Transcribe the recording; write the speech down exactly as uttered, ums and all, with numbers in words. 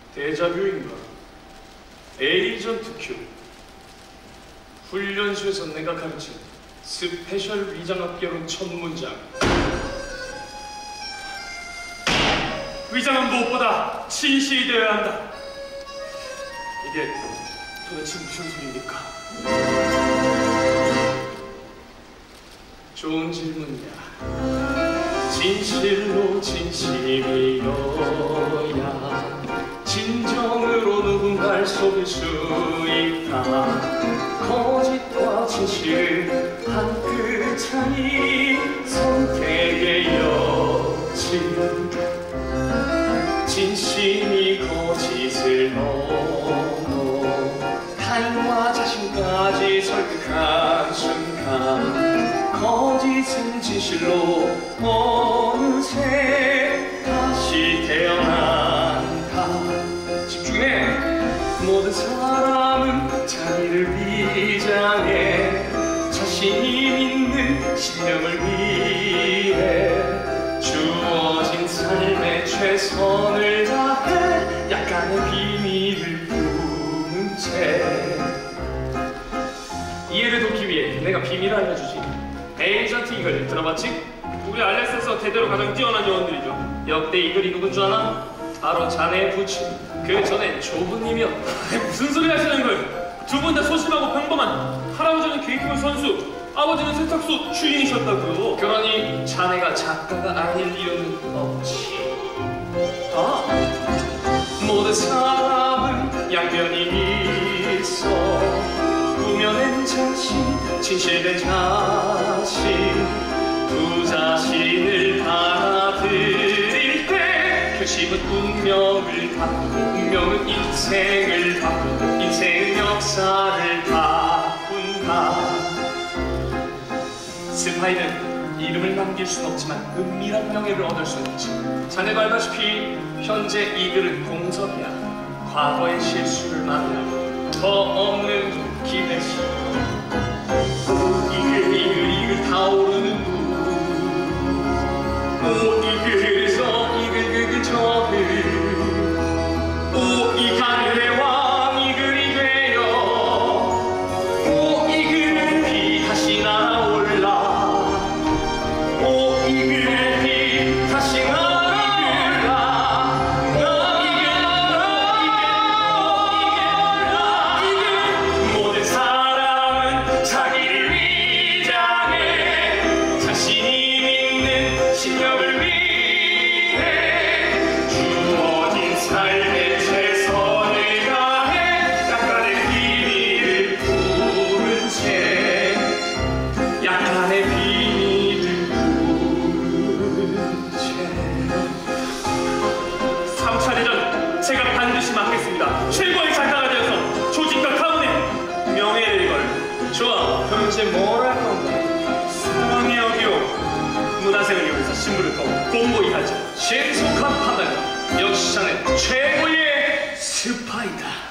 데자뷰인가? 에이전트 큐. 훈련소에서 내가 가르친 스페셜 위장학개론 첫 문장. 위장은 무엇보다 진실이 되어야 한다. 이게 도대체 무슨 소리입니까? 좋은 질문이야. 진실로 진심이어야 진정으로 누군가를 속일 수 있다. 거짓과 진실 한 끗 차이 선택의 여지. 진심이 거짓을 넘어 타인과 자신까지 설득한 순간 거짓은 진실로 어느새 다시 태어난다. 집중해. 모든 사람은 자기를 위장해 자신이 믿는 신념을 위해 주어진 삶의 최선을 다해 약간의 비밀을 품은 채. 이해를 돕기 위해 내가 비밀을 알려주지. 에이전트 이글 들어봤지? 우리 알렉스에서 대대로 가장 뛰어난 요원들이죠. 역대 이글이 누군 줄 아나? 바로 자네의 부친, 그 전엔 조부님이었다. 무슨 소리 하시는 거예요? 두 분 다 소심하고 평범한, 할아버지는 게이트볼 선수, 아버지는 세탁소 주인이셨다고요. 그러니 자네가 작가가 아닐 이유는 없지. 아, 모든 사람은 양면이 있어. 꾸며낸 자신, 진실된 자신, 두 자신을 받아들일 때 결심은 운명을 바꾸고 운명은 인생을 바꾸고 인생은 역사를 바꾼다. 스파이는 이름을 남길 순 없지만 은밀한 명예를 얻을 수 있지. 자네가 알다시피 현재 이글은 공석이야. 과거의 실수를 만나고 더 없는 기대시. 오 이글 이글 이글 타오르는 물. 오 이글에서 이글 이글 저글. 오 이 하늘의 왕 이글이 되어 오 이글 피 다시 날아올라. 오 이글 피 다시 날아올라. 오 이글 모든 사람은 자기를 위장해 자신이 믿는 신념을 위해 주어진 삶의 최선을 다해 약간의 비밀을 품은 채 약간의 비밀을 품은 채. 삼 차 대전 제가 반드시 막겠습니다. 최고의 작가가 되어서 조직과 가문의 명예를 걸. 좋아. 그럼 이제 뭘 할 건데? 사랑의 어기로 문화생을 이용해서 신문을 꺼고 공고히 하죠. 신속한 판단. 역시 자네 최고의 스파이다.